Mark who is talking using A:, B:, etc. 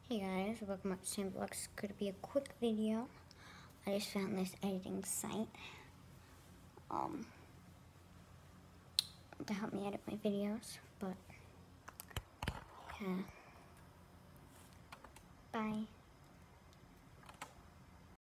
A: Hey guys, welcome back to Sam Vlogs. It's going to be a quick video. I just found this editing site to help me edit my videos, but yeah. Bye.